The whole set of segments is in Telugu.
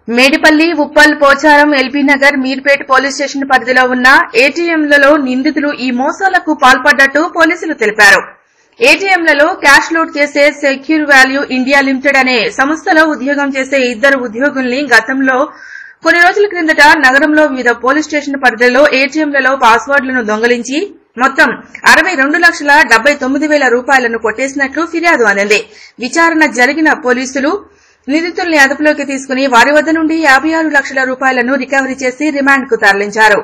Medipalli, Uppal, Pocharam, LB Nagar, Meerpet police station పరిధిలో ఉన్న ఏటీఎంలలో నిందితులు ఈ మోసాలకు పాల్పడ్డట్టు పోలీసులు తెలిపారు. ఏటీఎంలలో క్యాష్ లోడ్ చేసే సెక్యూర్ వాల్యూ ఇండియా లిమిటెడ్ అనే సంస్థలో ఉద్యోగం చేసే ఇద్దరు ఉద్యోగుల్ని గతంలో కొన్ని రోజుల క్రిందట నగరంలో వివిధ పోలీస్ స్టేషన్ పరిధిలో ఏటీఎంలలో పాస్వర్డ్లను దొంగిలించి మొత్తం 62,79,000 రూపాయలను కొట్టేసినట్లు ఫిర్యాదు అందింది. విచారణ జరిగిన పోలీసులు నిందితుల్ని అదుపులోకి తీసుకుని వారి వద్ద నుండి 56 లక్షల రూపాయలను రికవరీ చేసి రిమాండ్ కు తరలించారు.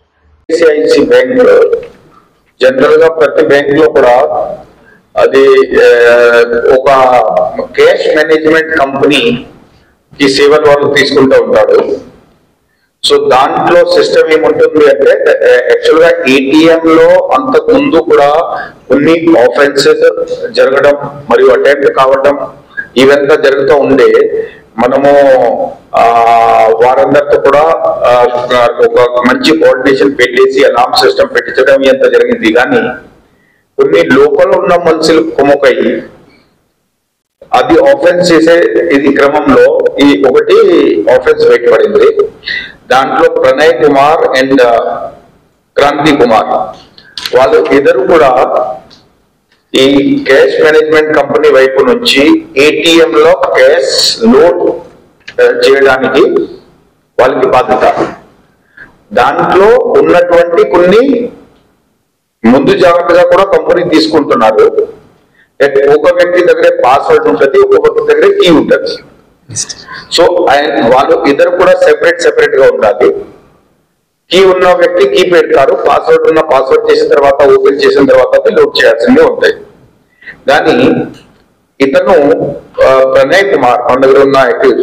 జనరల్ గా ప్రతి బ్యాంక్ లో కూడా అది ఒక క్యాష్ మేనేజ్మెంట్ కంపెనీ ఈ సేవలు వాళ్ళు తీసుకుంటూ ఉంటారు. సో దాంట్లో సిస్టమ్ ఏముంటుంది అంటే యాక్చువల్ గా ఏటీఎం లో అంతకు ముందు కూడా కొన్ని ఆఫెన్సెస్ జరగడం మరియు అటెంప్ట్ కావడం ఇవంతా జరుగుతూ ఉండే మనము వారందరితో కూడా ఒక మంచి కోఆర్డినేషన్ పెట్టేసి అలారం సిస్టమ్ పెట్టించడం ఇదంతా జరిగింది. కానీ కొన్ని లోపల ఉన్న మనుషులు కుమ్మకయ్యి అది ఆఫెన్స్ చేసే ఇది క్రమంలో ఈ ఒకటి ఆఫెన్స్ బయటపడింది. దాంట్లో ప్రణయ్ కుమార్ అండ్ క్రాంతి కుమార్ వాళ్ళు ఇద్దరు కూడా ఈ క్యాష్ మేనేజ్మెంట్ కంపెనీ వైపు నుంచి ఏటీఎం లో క్యాష్ లోడ్ చేయడానికి వాళ్ళకి బాధ్యత. దాంట్లో ఉన్నటువంటి కొన్ని ముందు జాగ్రత్తగా కూడా కంపెనీ తీసుకుంటున్నారు. ఒక వ్యక్తి దగ్గర పాస్వర్డ్ ఉంటుంది, ఒక వ్యక్తి దగ్గర కీ ఉంటుంది. సో వాళ్ళు ఇద్దరు కూడా సెపరేట్ గా ఉండాలి. కీ ఉన్న వ్యక్తి కీ పెడతారు, పాస్వర్డ్ ఉన్న పాస్వర్డ్ చేసిన తర్వాత ఓపెన్ చేసిన తర్వాత లోడ్ చేయాల్సిందే ఉంటాయి. కానీ ఇతను ప్రణయ్ కుమార్ మన దగ్గర ఉన్న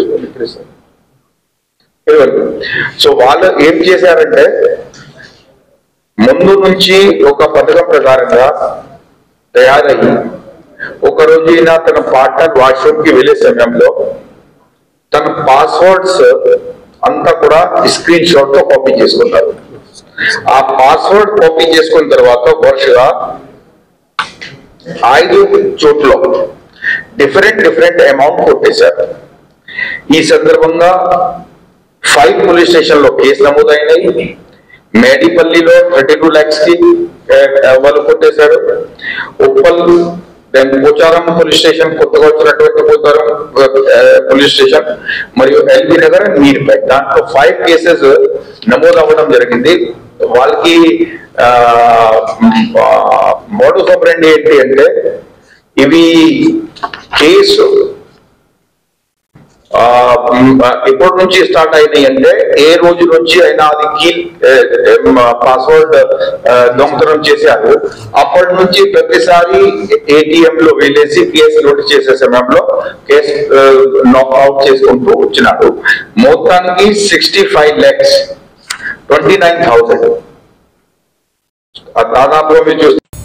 సో వాళ్ళు ఏం చేశారంటే ముందు నుంచి ఒక పథకం ప్రకారంగా తయారయ్యి ఒకరోజు ఈయన తన పార్ట్నర్ వాష్రూమ్ కి వెళ్లే సమయంలో తన పాస్వర్డ్స్ అంతా కూడా స్క్రీన్ షాట్ తో కాపీ చేసుకుంటారు. ఆ పాస్వర్డ్ కాపీ చేసుకున్న తర్వాత వరుసగా 5 చోట్ల డిఫరెంట్ అమౌంట్ కొట్టేశారు. ఈ సందర్భంగా 5 పోలీస్ స్టేషన్ లో కేసు నమోదైనాయి. మేడిపల్లిలో 32 lakhs కి వాళ్ళు కొట్టేశారు. ఉప్పల్ పోచారం పోలీస్ స్టేషన్, కొత్తగా వచ్చినటువంటి పోచారం పోలీస్ స్టేషన్ మరియు ఎల్బీ నగర్ అండ్ మీర్పేట్ దాంట్లో 5 కేసెస్ నమోదు అవ్వడం జరిగింది. వాళ్ళకి మోడస్ ఆపరెండి ఏంటి అంటే ఇవి కేసు ఎప్పటి నుంచి స్టార్ట్ అయినాయి అంటే ఏ రోజు నుంచి అయినా అది కీ పాస్వర్డ్ దొంగతనం చేశారు. అప్పటి నుంచి ప్రతిసారి ఏటీఎం లో వెళ్ళేసి కేసు లోడ్ చేసే సమయంలో కేసు నాక్అవుట్ చేసుకుంటూ వచ్చినాడు. మొత్తానికి 65,29,000 దాదాపుగా మీరు చూస్తే